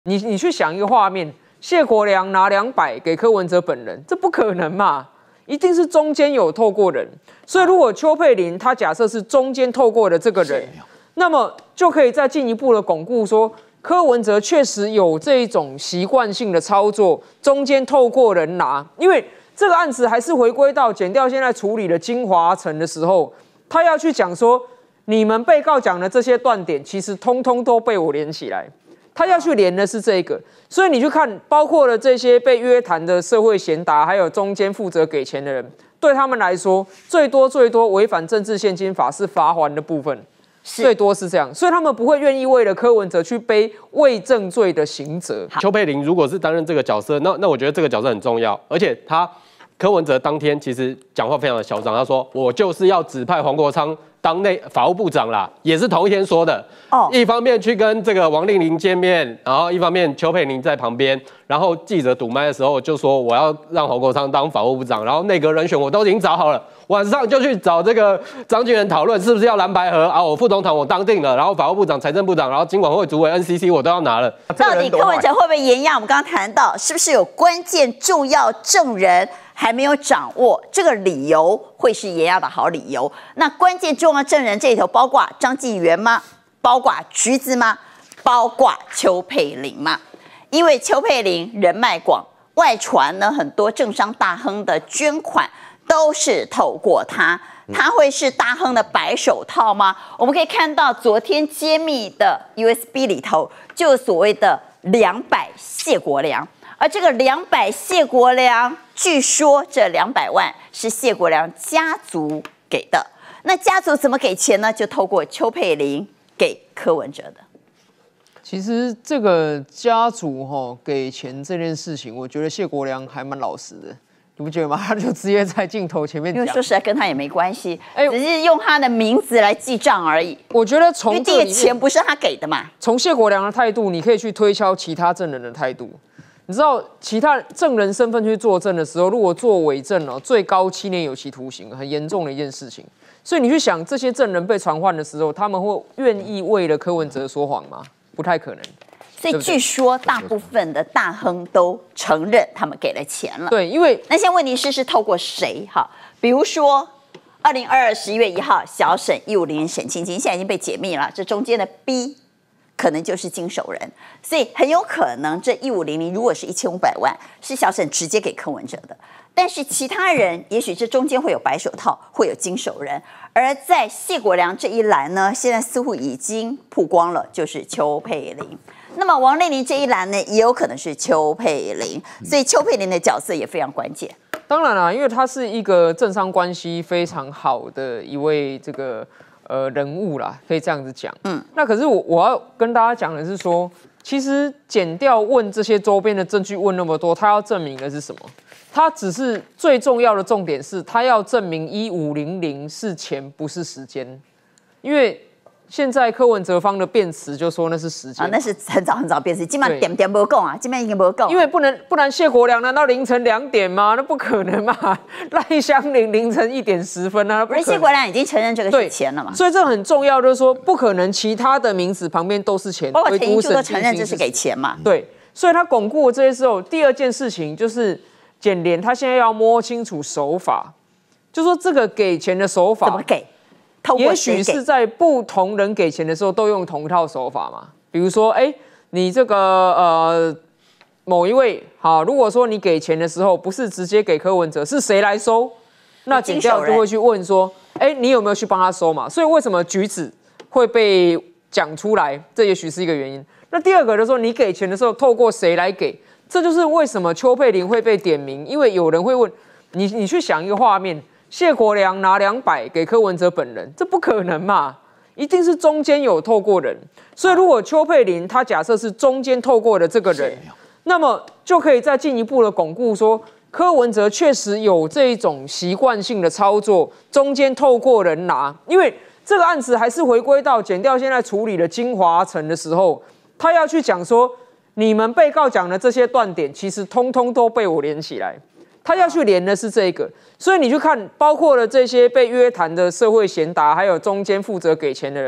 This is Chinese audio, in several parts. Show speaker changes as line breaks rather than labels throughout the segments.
你去想一个画面，谢国良拿200给柯文哲本人，这不可能嘛？一定是中间有透过人。所以如果邱佩玲她假设是中间透过的这个人，那么就可以再进一步的巩固说，柯文哲确实有这一种习惯性的操作，中间透过人拿，因为这个案子还是回归到检调现在处理的金华城的时候，他要去讲说，你们被告讲的这些断点，其实通通都被我连起来。他要去连的是这个，所以你去看，包括了这些被约谈的社会贤达，还有中间负责给钱的人，对他们来说，最多违反政治现金法是罚锾的部分，最多是这样，所以他们不会愿意为了柯文哲去背伪证罪的刑责。
邱佩玲如果是担任这个角色，那我觉得这个角色很重要，而且柯文哲当天其实讲话非常的嚣张，他说我就是要指派黄国昌当法务部长啦，也是同一天说的。一方面去跟这个王令麟见面，然后一方面邱佩玲在旁边，然后记者堵麦的时候就说我要让黄国昌当法务部长，然后内阁人选我都已经找好了，晚上就去找这个张俊仁讨论是不是要蓝白合啊，我副总统我当定了，然后法务部长、财政部长，然后金管会主委、NCC 我都要拿了。
到底柯文哲会不会延押？我们刚刚谈到，是不是有关键重要证人还没有掌握，这个理由会是延押的好理由。那关键重要证人这里头包括张纪元吗？包括橘子吗？包括邱佩玲吗？因为邱佩玲人脉广，外传呢很多政商大亨的捐款都是透过他。他会是大亨的白手套吗？我们可以看到昨天揭秘的 USB 里头，就有所谓的200谢国良。而这个200谢国良，据说这200万是谢国良家族给的。那家族怎么给钱呢？就透过邱佩玲给柯文哲的。
其实这个家族给钱这件事情，我觉得谢国良还蛮老实的，你不觉得吗？他就直接在镜头前面讲，
因为说实在跟他也没关系，只是用他的名字来记账而已。
我觉得从
这个钱不是他给的嘛。
从谢国良的态度，你可以去推敲其他证人的态度。你知道其他证人身份去作证的时候，如果做伪证最高7年有期徒刑，很严重的一件事情。所以你去想，这些证人被传唤的时候，他们会愿意为了柯文哲说谎吗？不太可能。
所以据说大部分的大亨都承认他们给了钱了。
对，因为
那现在问题是透过谁？哈，比如说2022 11月1号小沈150沈清金，现在已经被解密了，这中间的 B 可能就是经手人，所以很有可能这1500如果是1500万，是小沈直接给柯文哲的。但是其他人，也许这中间会有白手套，会有经手人。而在谢国良这一栏呢，现在似乎已经曝光了，就是邱佩玲。那么王令麟这一栏呢，也有可能是邱佩玲，所以邱佩玲的角色也非常关键。
当然啦，因为他是一个政商关系非常好的一位这个人物啦，可以这样子讲。那可是我要跟大家讲的是说，其实检调问这些周边的证据问那么多，他要证明的是什么？他只是最重要的重点是，他要证明1500是钱不是时间，因为现在柯文哲方的辩词就说那是时间
那是很早辩词，基本上点没讲啊，基本上已经没讲。
因为不然谢国良难道凌晨2点吗？那不可能嘛！赖香伶凌晨1点10分啊，不可能。
谢国良已经承认这个是钱了嘛？
所以这很重要，就是说不可能其他的名词旁边都是钱，
包括陈英柱都承认这是给钱嘛？
对，所以他巩固了这些之后，第二件事情就是检联他现在要摸清楚手法，就说这个给钱的手法
怎么给？
也许是在不同人给钱的时候都用同一套手法嘛。比如说，你这个某一位好，如果说你给钱的时候不是直接给柯文哲，是谁来收？那检调就会去问说，你有没有去帮他收嘛？所以为什么橘子会被讲出来？这也许是一个原因。那第二个就是说，你给钱的时候透过谁来给？这就是为什么邱佩玲会被点名，因为有人会问你去想一个画面。谢国良拿200给柯文哲本人，这不可能嘛？一定是中间有透过人。所以如果邱佩玲她假设是中间透过的这个人，那么就可以再进一步的巩固说，柯文哲确实有这一种习惯性的操作，中间透过人拿。因为这个案子还是回归到检调现在处理的金华城的时候，他要去讲说，你们被告讲的这些断点，其实通通都被我连起来。他要去连的是这个，所以你去看，包括了这些被约谈的社会贤达，还有中间负责给钱的人，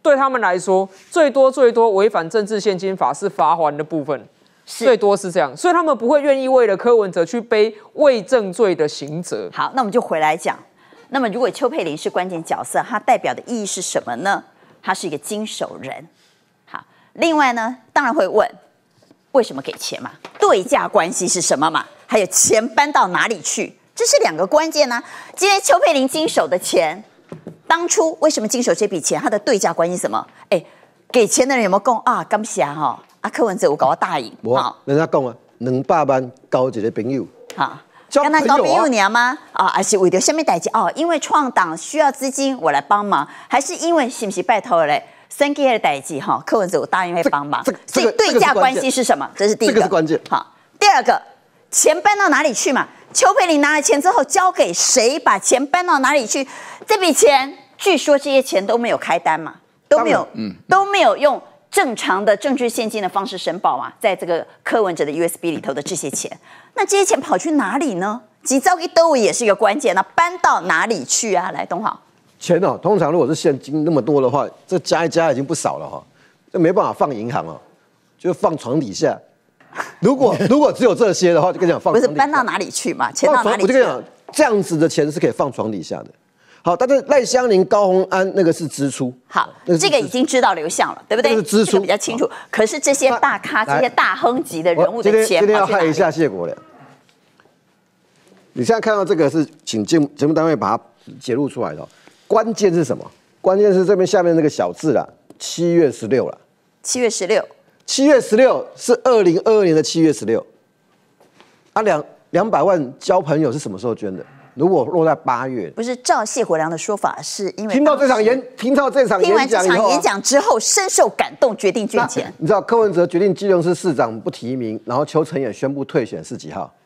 对他们来说，最多违反政治献金法是罚锾的部分，最多是这样，所以他们不会愿意为了柯文哲去背伪证罪的刑责。
好，那我们就回来讲，那么如果邱佩玲是关键角色，它代表的意义是什么呢？他是一个经手人。好，另外呢，当然会问为什么给钱嘛，对价关系是什么嘛，还有钱搬到哪里去，这是两个关键呢。今天邱佩玲经手的钱，当初为什么经手这笔钱，它的对价关系是什么？给钱的人有没有讲啊？感谢哈，柯文哲有搞我大赢，
好，人家讲啊，200万交一个朋友，
好。跟他交朋友娘吗？还是为了什么代志？因为创党需要资金，我来帮忙，还是因为是不是拜托嘞？选举的代志哈，柯文哲我答应会帮忙，所以对价关系是什么？这是第一个，
这个是关键。
好，第二个，钱搬到哪里去嘛？邱佩玲拿了钱之后交给谁？把钱搬到哪里去？这笔钱据说这些钱都没有开单嘛，都没有用正常的政治现金的方式申报嘛，在这个柯文哲的 USB 里头的这些钱，那这些钱跑去哪里呢？几兆一兜也是一个关键，那搬到哪里去啊？来，东豪，
钱哦，通常如果是现金那么多的话，这加一加已经不少了哈，这没办法放银行哦，就放床底下。如果只有这些的话，就跟你讲放
不是搬到哪里去嘛？钱到哪里去？
我就跟你讲，这样子的钱是可以放床底下的。好，但是赖香伶、高虹安那个是支出。
好，这个已经知道流向了，对不对？
这是支出
比较清楚。可是这些大咖、这些大亨级的人物的钱，
今天要害一下谢国良。你现在看到这个是请节目单位把它揭露出来的，关键是什么？关键是这边下面那个小字啦，7月16啦。
7月16。
7月16是2022年的7月16。啊，200万交朋友是什么时候捐的？如果落在8月，
不是照谢国良的说法，是因为
听完这场演
讲之后，深受感动，决定捐钱。
你知道柯文哲决定基隆市市长不提名，然后邱成远宣布退选是几号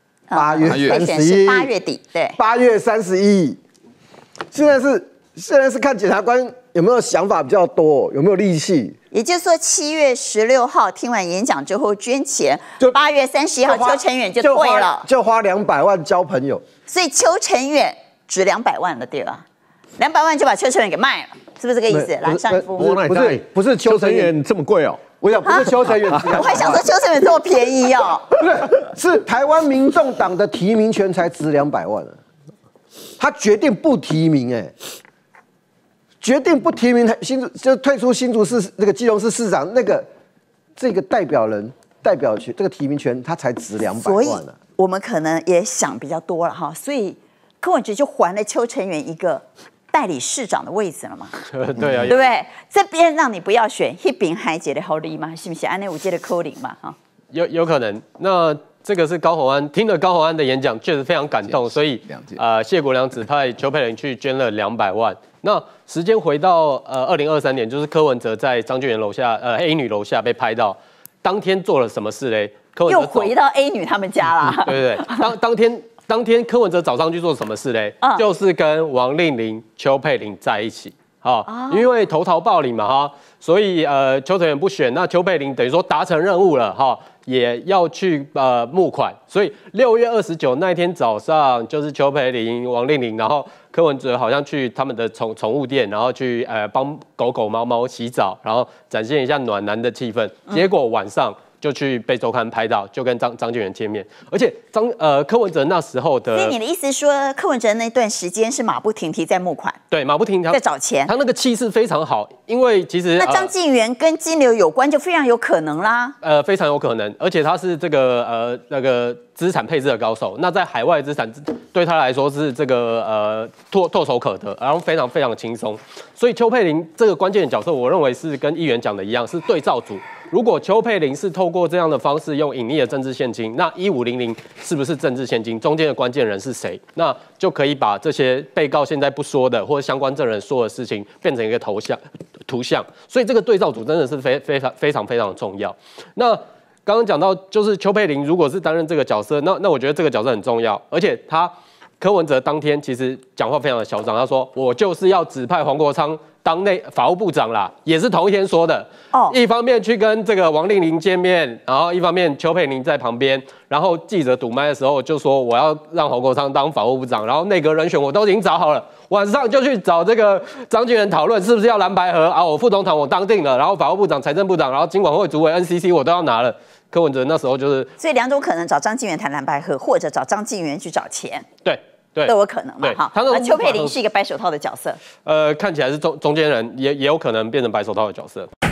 ？8月31，
8月底，对
，8月31。现在是看检察官有没有想法比较多，有没有力气。
也就是说，7月16号听完演讲之后捐钱，就8月31号邱成远就退了，
就花200万交朋友。
所以邱成远值200万了，对吧？200万就把邱成远给卖了，是不是这个意思？蓝善夫
不是邱成远
这么贵哦。
我想不是邱成远，
我还想说邱成远这么便宜哦。
不是，是台湾民众党的提名权才值200万啊。他决定不提名，决定不提名就退出新竹市那个基隆市市长这个代表权这个提名权，他才值200万啊。
所以我们可能也想比较多了哈，所以柯文哲就还了邱成远一个代理市长的位置了嘛？
对啊，
对不对？这边让你不要选，那边还觉得好理嘛？是不是？安内我觉得扣零嘛？哈，
有可能。那这个是高虹安听了高虹安的演讲，确实非常感动，所以谢国良指派邱佩玲去捐了200万。那时间回到2023年，就是柯文哲在张俊元楼下A 女楼下被拍到，当天做了什么事嘞？柯文哲
又回到 A 女他们家啦。
对，当天柯文哲早上去做什么事嘞？就是跟王令麟、邱佩玲在一起。因为投桃报李嘛哈，所以邱成远不选，那邱佩玲等于说达成任务了哈，也要去募款，所以6月29那一天早上，就是邱佩玲、王令麟，然后柯文哲好像去他们的宠物店，然后去帮狗狗、猫猫洗澡，然后展现一下暖男的气氛，结果晚上就去被周刊拍到，就跟张俊元见面，而且柯文哲那时候的，
所以你的意思是说，柯文哲那段时间是马不停蹄在募款，
对，马不停蹄
在找钱，
他那个气势非常好，因为其实
那张晋元跟金流有关，就非常有可能啦，
非常有可能，而且他是这个那个资产配置的高手，那在海外资产对他来说是这个唾手可得，然后非常非常轻松，所以邱佩玲这个关键的角色，我认为是跟议员讲的一样，是对照组。如果邱佩玲是透过这样的方式用隐匿的政治现金，那1500是不是政治现金？中间的关键人是谁？那就可以把这些被告现在不说的或者相关证人说的事情变成一个图像。所以这个对照组真的是非常的重要。那刚刚讲到，就是邱佩玲如果是担任这个角色，那我觉得这个角色很重要，而且柯文哲当天其实讲话非常的嚣张，他说我就是要指派黄国昌当法务部长啦，也是同一天说的。一方面去跟这个王令麟见面，然后一方面邱佩玲在旁边，然后记者堵麦的时候就说我要让黄国昌当法务部长，然后内阁人选我都已经找好了，晚上就去找这个张金源讨论是不是要蓝白合啊，我副总统我当定了，然后法务部长、财政部长，然后金管会主委、NCC 我都要拿了。柯文哲那时候就是，
所以两种可能，找张金源谈蓝白合，或者找张金源去找钱。
对，
都有可能嘛，哈。那邱佩玲是一个白手套的角色，
看起来是中间人，也有可能变成白手套的角色。